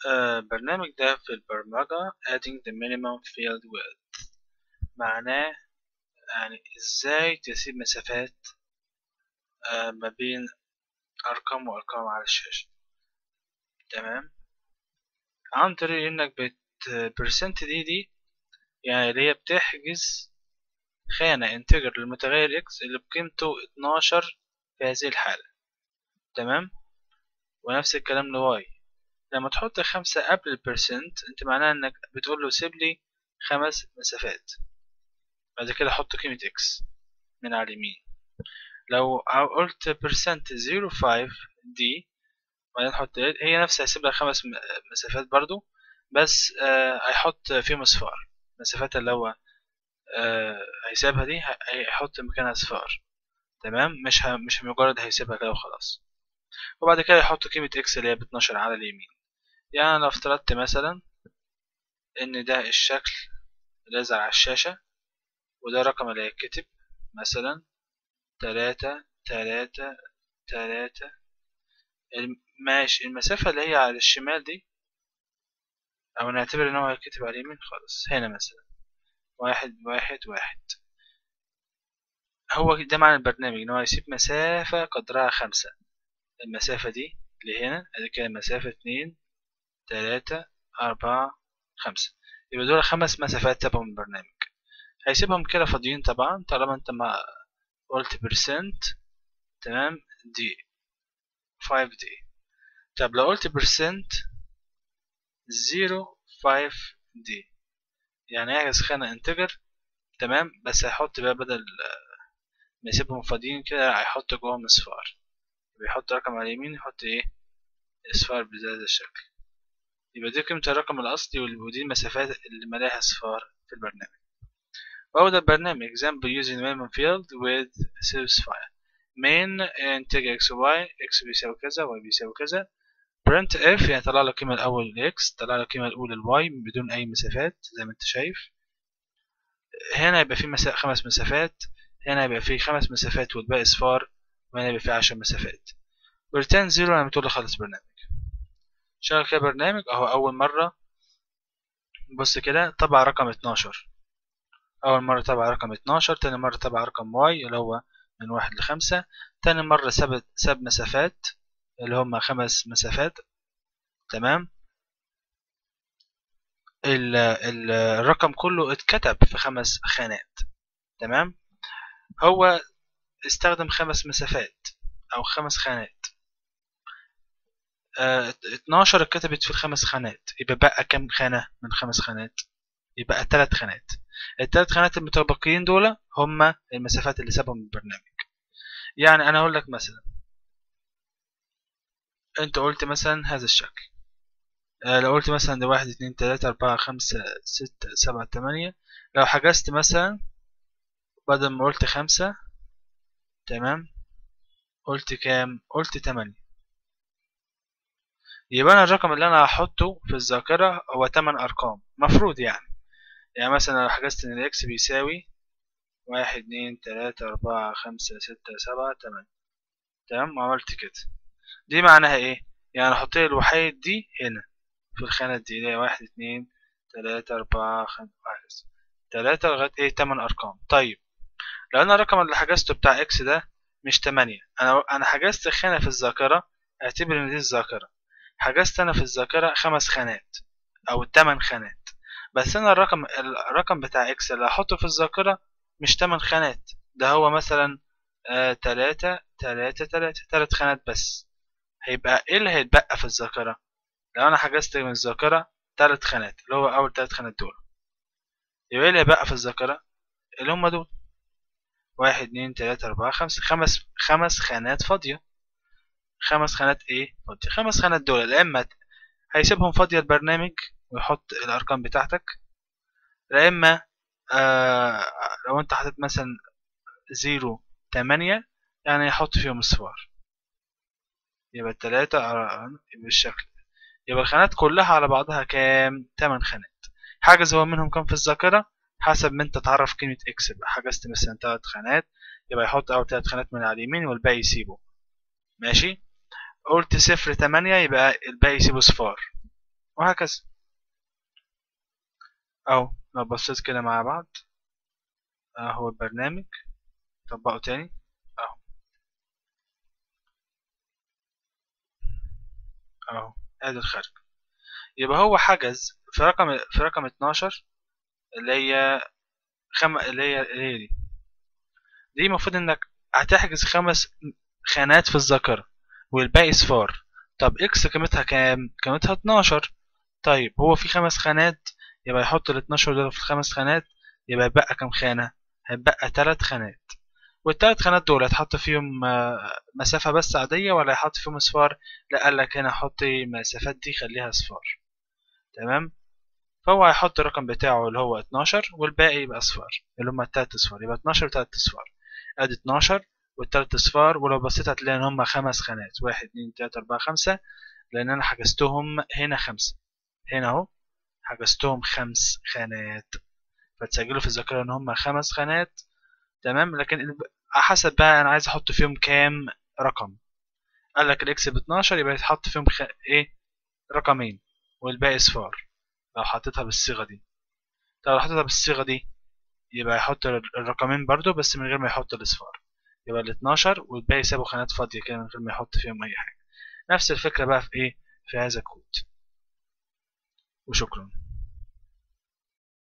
برنامج ده في البرمجة adding the minimum field width معناه يعني ازاي تسيب مسافات ما بين أرقام وأرقام على الشاشة. تمام، عن طريق إنك percent دي يعني اللي هي بتحجز خانة integer للمتغير x اللي بقيمته 12 في هذه الحالة. تمام، ونفس الكلام ل y. لما تحط 5 قبل البرسنت انت معناها انك بتقول له سيب لي 5 مسافات، بعد كده حط قيمة x من على اليمين. لو قلت percent 05 دي بعدين حط هي نفسها هيسيب لك 5 مسافات برضو، بس هيحط فيهم اصفار. المسافات اللي هو هيسيبها دي هيحط مكانها اصفار. تمام، مش مجرد هيسيبها كده وخلاص. وبعد كده يحط قيمة x اللي هي ب 12 على اليمين. يعني لو افترضت مثلا ان ده الشكل اللي يظهر على الشاشة وده الرقم اللي هيتكتب، مثلا 3 ماشي. المسافة اللي هي على الشمال دي أو نعتبر إن هو هيتكتب على اليمين خالص، هنا مثلا 1 1 1. هو ده معنى البرنامج، إن هو يسيب مسافة قدرها 5. المسافة دي اللي هنا ادي كده مسافة 2 3 4 5. يبقى دول 5 مسافات تبعهم البرنامج. هيسيبهم كده فاضيين طبعا طالما انت ما قلت برسنت. تمام، دي 5 دي. طب لو قلت برسنت 05 دي يعني يعكس خانة انتجر. تمام، بس هيحط بقى بدل ما يسيبهم فاضيين كده هيحط جواهم اصفار. بيحط رقم على اليمين يحط ايه اصفار بهذا الشكل. يبقى دي قيمة الرقم الأصلي ودي المسافات اللي ملاها اصفار في البرنامج. وهو ده البرنامج example using minimum field with specifier main integer x و y x بيساوي كذا y بيساوي كذا. print f يعني طلع لك القيمة الأول x، طلع لك القيمة الأولى y بدون أي مسافات زي ما أنت شايف. هنا يبقى في 5 مسافات، هنا يبقى في 5 مسافات والباقي اصفار، وهنا يبقى في 10 مسافات. return 0 لما تقول له خلص برنامج. شغل كده برنامج اهو. أول مرة بص كده طبع رقم 12، أول مرة طبع رقم 12، تاني مرة طبع رقم y اللي هو من 1 ل5، تاني مرة ساب مسافات اللي هما 5 مسافات. تمام، الرقم كله اتكتب في 5 خانات. تمام، هو استخدم 5 مسافات أو 5 خانات. 12 اتكتبت في ال5 خانات، يبقى بقى كام خانة من 5 خانات؟ يبقى 3 خانات. ال3 خانات المتبقيين دول هما المسافات اللي سابهم البرنامج. يعني أنا أقول لك مثلا أنت قلت مثلا هذا الشكل. لو قلت مثلا ده 1 2 3 4 5 6 7 8، لو حجزت مثلا بدل ما قلت 5 تمام قلت كام؟ قلت 8. يبقى أنا الرقم اللي أنا هحطه في الذاكرة هو 8 أرقام مفروض. يعني مثلا لو حجزت إن الإكس بيساوي 1 2 3 4 5 6 7 8. تمام، وعملت كده. دي معناها إيه؟ يعني أحط لي الوحيد دي هنا في الخانة دي اللي هي 1 2 3 4 5 3 لغاية إيه 8 أرقام. طيب لو أنا الرقم اللي حجزته بتاع إكس ده مش 8، أنا حجزت خانة في الذاكرة، اعتبر إن دي الذاكرة. حجزت أنا في الذاكرة 5 خانات أو 8 خانات، بس أنا الرقم بتاع إكس اللي هحطه في الذاكرة مش 8 خانات، ده هو مثلا 3 3 3 3 خانات بس. هيبقى إيه اللي هيتبقى في الذاكرة؟ لو أنا حجزت من الذاكرة 3 خانات اللي هو أول 3 خانات دول، يبقى إيه اللي هيبقى في الذاكرة؟ اللي هم دول 1 2 3 4 5 5 خانات فاضية. 5 خانات إيه فاضية؟ 5 خانات دول يا إما هيسيبهم فاضية البرنامج ويحط الأرقام بتاعتك، يا إما لو أنت حطيت مثلا 0 8 يعني يحط فيهم اصفار. يبقى التلاتة بالشكل. يبقى الخانات كلها على بعضها كام؟ 8 خانات. حاجز هو منهم كام في الذاكرة حسب ما انت تعرف قيمة اكس. بقى حجزت مثلا 3 خانات يبقى يحط أول 3 خانات من على اليمين والباقي يسيبه. ماشي. قلت 0 8 يبقى الباقي يسيبه صفار. وهكذا. أو لو بصيت كده مع بعض أهو البرنامج، طبقه تاني أهو. أهو ادي الخارج. يبقى هو حجز في رقم 12 اللي هي اللي هي دي المفروض انك هتحجز 5 خانات في الذاكرة والباقي صفار. طب اكس قيمتها كام؟ قيمتها 12. طيب هو في 5 خانات، يبقى يحط ال 12 دول في ال5 خانات، يبقى يبقى كام خانة؟ هيبقى 3 خانات. وال3 خانات دول هتحط فيهم مسافة بس عادية ولا هيحط فيهم صفار؟ لا، قالك هنا حط المسافات دي خليها صفار. تمام. فهو هيحط الرقم بتاعه اللي هو 12 والباقي يبقى صفار، اللي هما التلات صفار، يبقى 12 وتلات صفار. ادي 12 والتلات صفار، ولو بصيت هتلاقي ان هما 5 خانات، 1 2 3 4 5، لان انا حجزتهم هنا 5. هنا اهو حجزتهم 5 خانات، فتسجلوا في الذاكرة ان هما 5 خانات. تمام. لكن حسب بقى انا عايز احط فيهم كام رقم. قال لك الاكس ب 12 يبقى يتحط فيهم ايه، رقمين والباقي صفار لو حطيتها بالصيغة دي. طب لو حطيتها بالصيغة دي يبقى يحط الرقمين برضو بس من غير ما يحط الاصفار، يبقى ال 12 والباقي سابوا خانات فاضية كده من غير ما يحط فيهم أي حاجة. نفس الفكرة بقى في إيه، في هذا الكود. وشكرا.